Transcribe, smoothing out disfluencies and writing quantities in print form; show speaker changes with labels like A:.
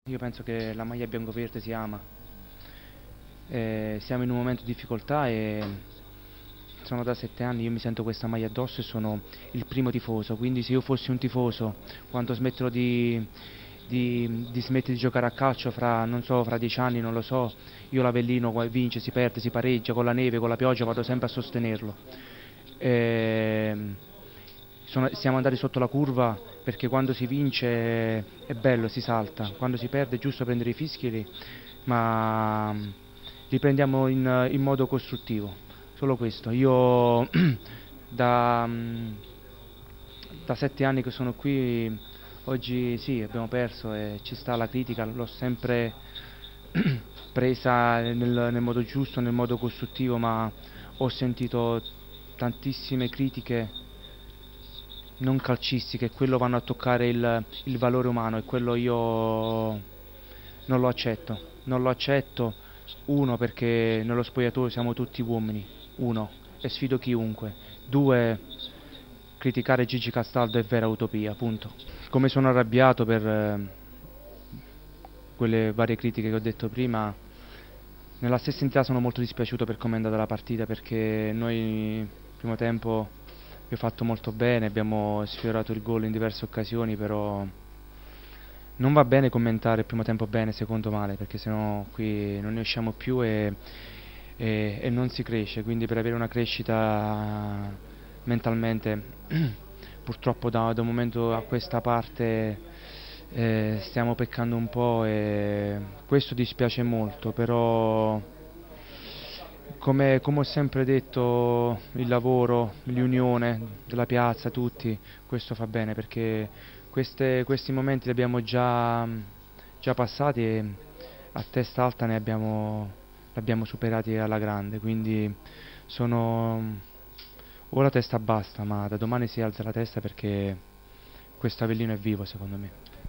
A: Io penso che la maglia bianco-verde si ama. Siamo in un momento di difficoltà e sono da 7 anni, io mi sento questa maglia addosso e sono il primo tifoso, quindi se io fossi un tifoso, quando smetterò di smettere di giocare a calcio fra, non so, fra 10 anni, non lo so, io l'Avellino vince, si perde, si pareggia, con la neve, con la pioggia, vado sempre a sostenerlo. Siamo andati sotto la curva perché quando si vince è bello, si salta, quando si perde è giusto prendere i fischi, ma li prendiamo in modo costruttivo, solo questo. Io da, da 7 anni che sono qui, oggi sì, abbiamo perso e ci sta la critica, l'ho sempre presa nel modo giusto, nel modo costruttivo, ma ho sentito tantissime critiche non calcistiche, quello vanno a toccare il valore umano e quello io non lo accetto. Non lo accetto, uno perché nello spogliatoio siamo tutti uomini, uno, e sfido chiunque. Due, criticare Gigi Castaldo è vera utopia, punto. Come sono arrabbiato per quelle varie critiche che ho detto prima, nella stessa entità sono molto dispiaciuto per come è andata la partita perché noi nel primo tempo abbiamo fatto molto bene, abbiamo sfiorato il gol in diverse occasioni, però non va bene commentare il primo tempo bene, secondo male, perché sennò qui non ne usciamo più e non si cresce, quindi per avere una crescita mentalmente purtroppo da un momento a questa parte stiamo peccando un po' e questo dispiace molto, però come ho sempre detto, il lavoro, l'unione della piazza, tutti, questo fa bene perché questi momenti li abbiamo già passati e a testa alta l'abbiamo superati alla grande, quindi sono ora testa bassa, ma da domani si alza la testa perché questo Avellino è vivo secondo me.